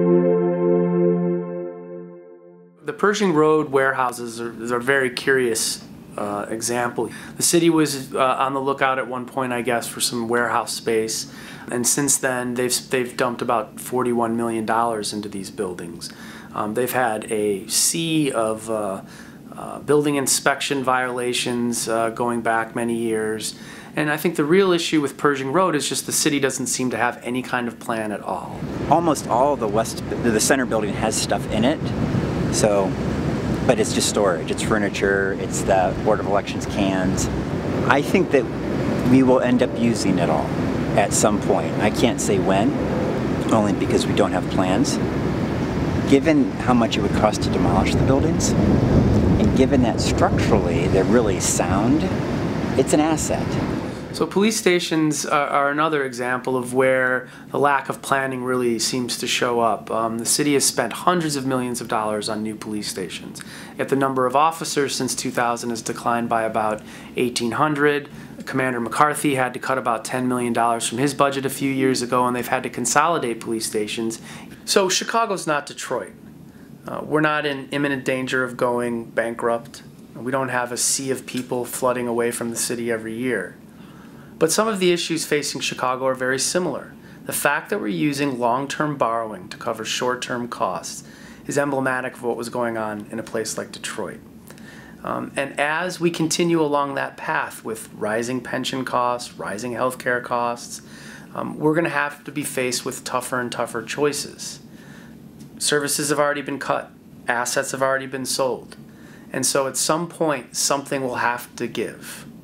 The Pershing Road warehouses are a very curious example. The city was on the lookout at one point, I guess, for some warehouse space, and since then they've dumped about $41 million into these buildings. They've had a sea of building inspection violations going back many years, and I think the real issue with Pershing Road is just the city doesn't seem to have any kind of plan at all. Almost all of the center building has stuff in it. So, but it's just storage, it's furniture, it's the Board of Elections cans. I think that we will end up using it all at some point. I can't say when, only because we don't have plans. Given how much it would cost to demolish the buildings, and given that structurally they're really sound, it's an asset. So police stations are another example of where the lack of planning really seems to show up. The city has spent hundreds of millions of dollars on new police stations, yet the number of officers since 2000 has declined by about 1,800. Commander McCarthy had to cut about $10 million from his budget a few years ago, and they've had to consolidate police stations. So Chicago's not Detroit. We're not in imminent danger of going bankrupt. We don't have a sea of people flooding away from the city every year. But some of the issues facing Chicago are very similar. The fact that we're using long-term borrowing to cover short-term costs is emblematic of what was going on in a place like Detroit. And as we continue along that path with rising pension costs, rising healthcare costs, we're going to have to be faced with tougher and tougher choices. Services have already been cut. Assets have already been sold. And so at some point, something will have to give.